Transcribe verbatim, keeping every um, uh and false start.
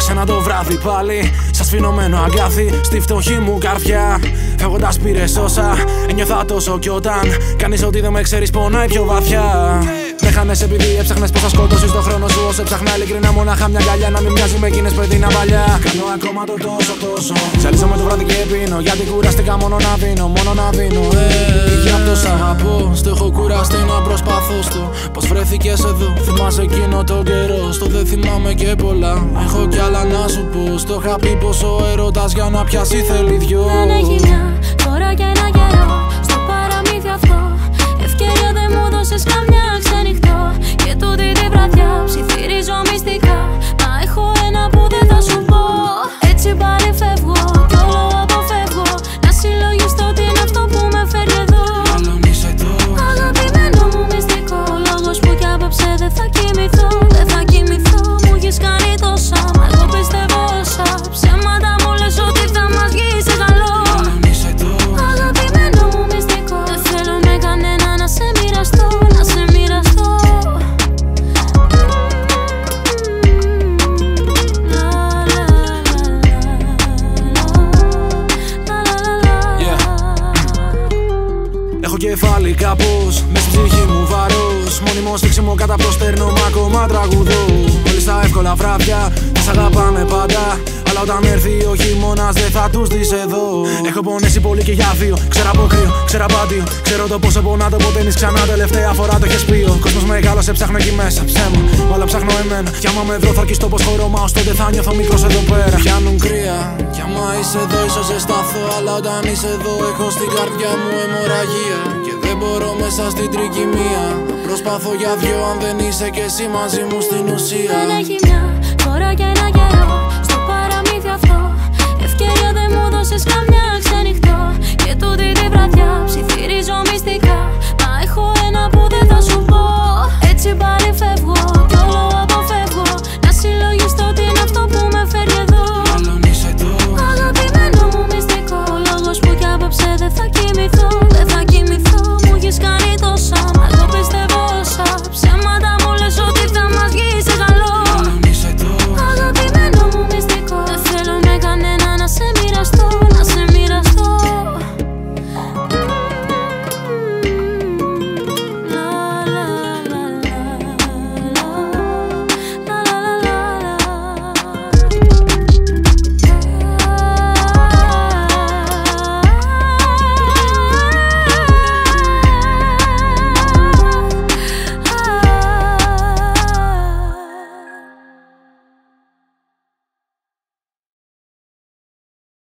σένα το βράδυ πάλι. Σας σφινωμένο αγκάθι στη φτωχή μου καρδιά. Φεύγοντας πήρες όσα ένιωθα τόσο κι όταν κάνεις ότι δεν με ξέρεις πονάει πιο βαθιά. Με χάνες επειδή έψαχνες πως θα σκοτώσεις το χρόνο σου. Όσο έψαχνα ειλικρινά μονάχα μια αγκαλιά να μην μοιάζει με εκείνες που έδινα παλιά. Κάνω ακόμα το τόσο τόσο. Ζαλίζω με το βράδυ και πίνω γιατί κουραστήκα μόνο να δίνω, μόνο να δίνω. Ε, για αυτό σ' αγαπώ, στο έχω κουραστεί να προσπαθώ στο πως βρέθηκες εδώ. Θυμάσαι εκείνο τον καιρό, στο δεν θυμάμαι και πολλά. Έχω κι άλλα να σου πω, στο είχα πει πως ο έρωτας για να πιάσει θέλει δυο. Δεν έχει μια τώρα και ένα καιρό στο παραμύθι αυτό. Ευκαιρία δεν μου δώσες καμιά ξενυχτώ. Και τούτη τη βραδιά ψιθυρίζω μυστικά. Μα έχω ένα που δεν θα σου πω. Έτσι πάλι φεύγω κι όλο αποφεύγω να συλλογιστώ τι είναι αυτό που με φέρνει εδώ. Αγαπημένο μου μυστικό, λόγος που κι απόψε δεν θα κοιμηθώ. Δεν θα κοιμηθώ, μου έχεις κάνει τόσα. Μα εγώ πιστεύω όσα ψέματα μου λες ότι θα μας βγει σε καλό. Αγαπημένο μου μυστικό, δεν θέλω με κανένα να σε μοιραστώ, να σε μοιραστώ. Έχω κεφάλι κάπως, μες στην ψυχή μου βαρός. Μόνιμο στήξιμο κατά προστέρνω, μα ακόμα τραγουδώ. Όλοι στα εύκολα βράδια θα σ' αγαπάμε πάντα. Αλλά όταν έρθει ο χειμώνας δεν θα τους δεις εδώ. Έχω πονέσει πολύ και για δύο. Ξέρω από κρύο, ξέρω από άδειο. Ξέρω το πόσο πονά το ποτέ νης ξανά. Τελευταία φορά το έχεις πει. Ο κόσμος μεγάλωσε, ψάχνω εκεί μέσα. Ψέμα, όλα ψάχνω εμένα. Κι άμα με βρω θα αρκιστώ πως χωρώ. Μα ως τότε θα νιώθω μικρός εδώ πέρα. Πιάνουν κρύα. Κι άμα είσαι εδώ, ίσως σε σταθώ. Αλλά όταν είσαι εδώ, έχω στην καρδιά μου αιμορραγία. Και δεν μπορώ μέσα στην τρικυμία. Προσπαθώ για δυο αν δεν είσαι κι εσύ μαζί μου στην ουσία. Δεν έχει μια τώρα και ένα καιρό στο παραμύθι αυτό. Ευκαιρία δεν μου δώσες καμιά ξενυχτώ. Και τούτη τη βραδιά ψιθυρίζω